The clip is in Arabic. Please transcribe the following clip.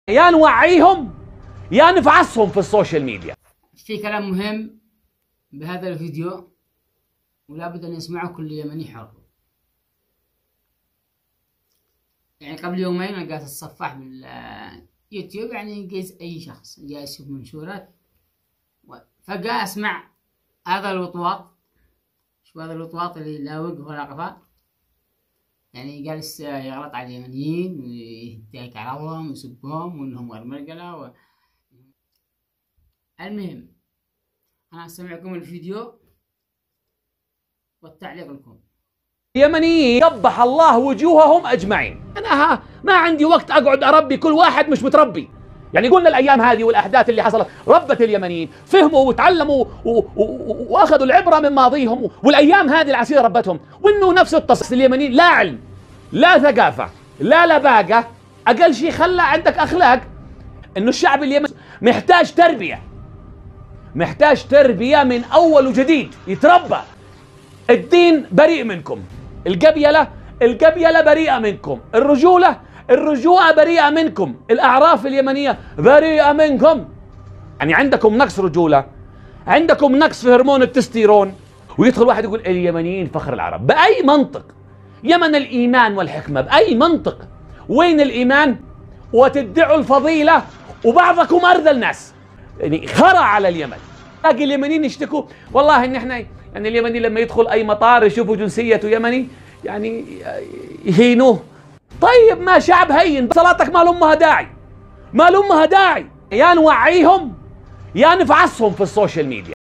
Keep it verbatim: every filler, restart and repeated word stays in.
يا نوعيهم يا نفعصهم في السوشيال ميديا. في كلام مهم بهذا الفيديو ولا بد أن يسمعه كل يمني حر. يعني قبل يومين لقيت الصفاح باليوتيوب يعني قيس أي شخص جاي يشوف منشورات فجاء أسمع هذا الوطواط. شو هذا الوطواط اللي لا وجه ولا قفا، يعني جالس يغلط على اليمنيين ويهتك عليهم ويسبهم وانهم غير مرقلة و... المهم انا اسمعكم الفيديو والتعليق لكم. اليمنيين قبح الله وجوههم اجمعين. انا ها ما عندي وقت اقعد اربي كل واحد مش متربي. يعني قلنا الايام هذه والاحداث اللي حصلت ربت اليمنيين، فهموا وتعلموا واخذوا العبره من ماضيهم، والايام هذه العسيره ربتهم. وانه نفس التص اليمنيين لا علم لا ثقافه لا لباقه، اقل شيء خلى عندك اخلاق. انه الشعب اليمني محتاج تربيه، محتاج تربيه من اول وجديد، يتربى. الدين بريء منكم، القبيله القبيله بريئه منكم، الرجوله الرجوع بريئة منكم، الأعراف اليمنية بريئة منكم. يعني عندكم نقص رجولة، عندكم نقص في هرمون التستيرون، ويدخل واحد يقول اليمنيين فخر العرب. بأي منطق؟ يمن الإيمان والحكمة، بأي منطق؟ وين الإيمان؟ وتدعوا الفضيلة وبعضكم أرذل الناس. يعني خرع على اليمن. باقي اليمنيين يشتكوا والله إن إحنا يعني اليمني لما يدخل أي مطار يشوفوا جنسيته يمني يعني يهينوه. طيب ما شعب هين، صلاتك ما لأمها داعي، ما لأمها داعي. يا نوعيهم يا نفعصهم في السوشيال ميديا.